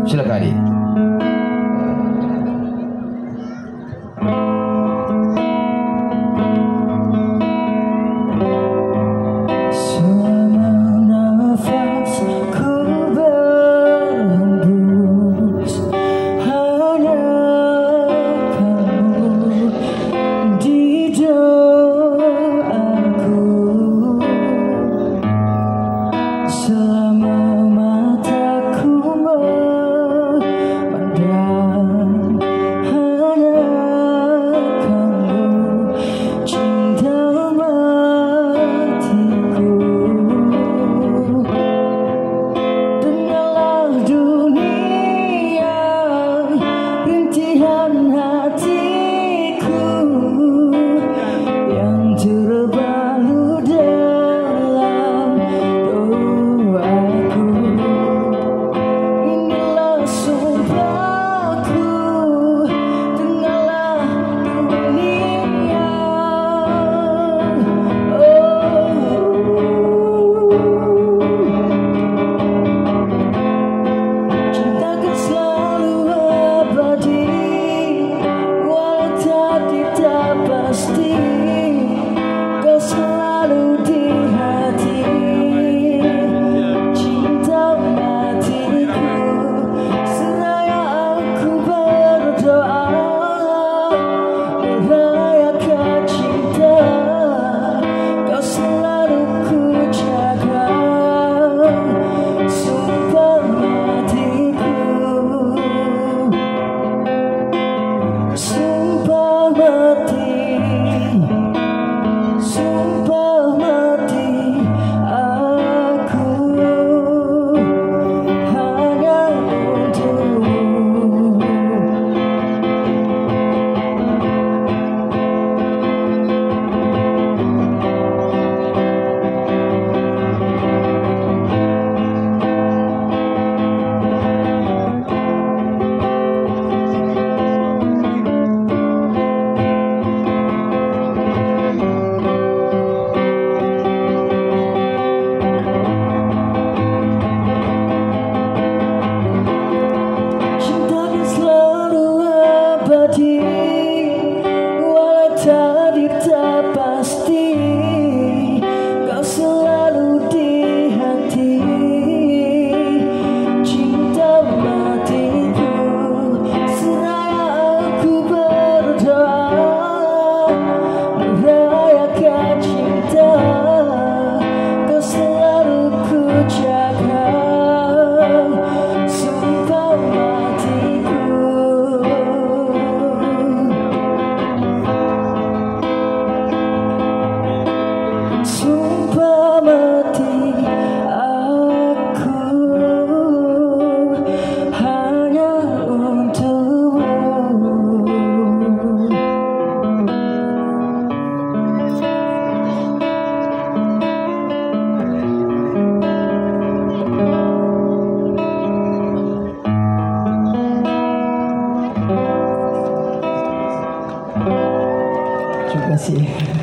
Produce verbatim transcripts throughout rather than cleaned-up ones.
Silakan adik. Terima kasih.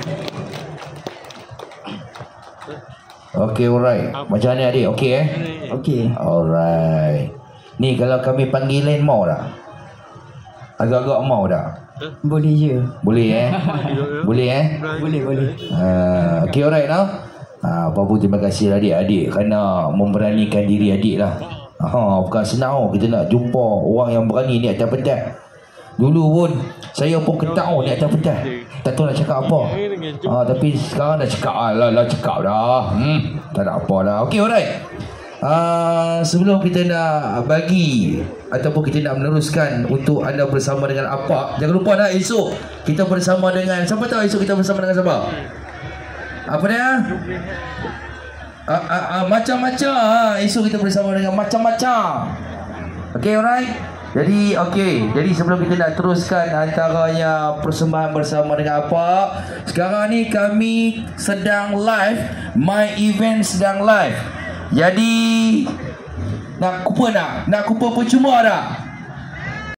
Okay, alright. Macam mana adik? Okay eh? Okay. Alright. Ni kalau kami panggilan mau tak? Agak-agak mau tak? Boleh je. Boleh eh? Boleh eh? Boleh, boleh. Uh, okay, alright now. Uh, apa-apa terima kasih adik-adik kerana memberanikan diri adik lah. Ha, bukan senang kita nak jumpa orang yang berani ni atas pedas. Dulu pun saya pun ketak oh, ni atas pedas. Tak tahu nak cakap apa. Ha, tapi sekarang dah cakap lah, lah cakap dah. Hmm, tak ada apa dah. Okey, alright. Uh, sebelum kita nak bagi ataupun kita nak meneruskan untuk anda bersama dengan Apak, jangan lupa dah esok kita bersama dengan siapa tahu esok kita bersama dengan siapa? Apa dia? Uh, uh, uh, macam-macam uh, esok kita bersama dengan macam-macam. Okay, alright. Jadi okay, jadi sebelum kita nak teruskan antaranya persembahan bersama dengan apa, sekarang ni kami sedang live, My Event sedang live. Jadi nak kupa nak? Nak kupa percuma tak?